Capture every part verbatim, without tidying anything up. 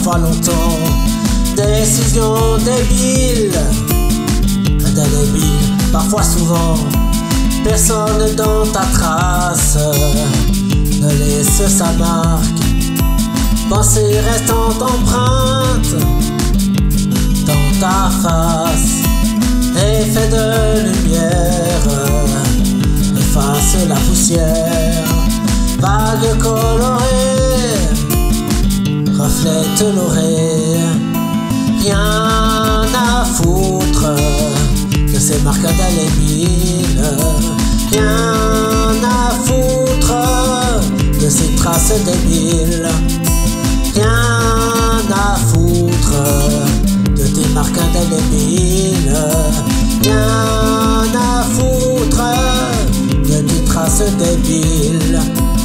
parfois longtemps. Décision débile, indélébile, parfois souvent. Personne dans ta trace ne laisse sa marque. Pensée restant empreinte dans ta face. Effet de lumière, efface la poussière. Vague colorée, reflète l'orée. Rien à foutre de ces marques indélébiles. Rien à foutre de ces traces débiles. Rien à foutre de tes marques indélébiles. Rien à foutre de tes traces débiles.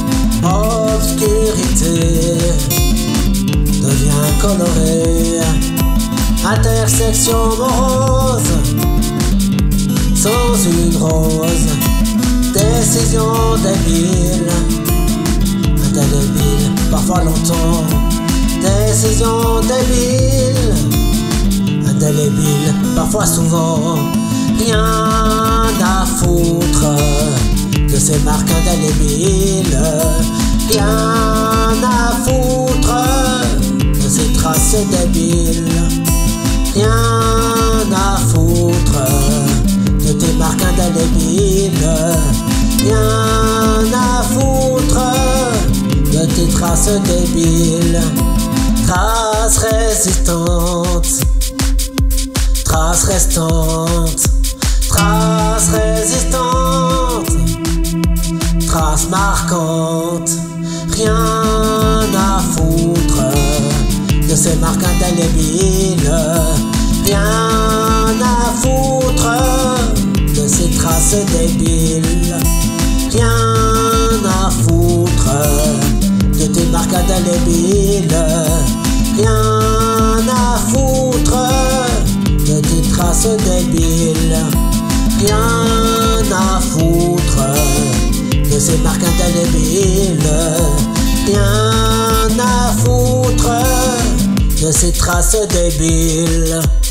Obscurité devient colorée. Intersection morose sans une rose. Décision débile, indélébile, parfois longtemps. Décision débile, indélébile, parfois souvent. Rien à foutre de ces marques indélébiles. Rien à foutre de ces traces débiles. Rien à foutre de tes marques indélébiles. Rien à foutre de tes traces débiles. Traces résistantes, traces restantes, traces résistantes, traces marquantes. Rien à foutre de ces marques indélébiles. Rien à foutre de ces traces débiles. Rien à foutre de tes marques indélébiles. Rien à foutre de tes traces débiles. Rien à foutre de ces marques indélébiles. Rien à foutre de ces traces débiles.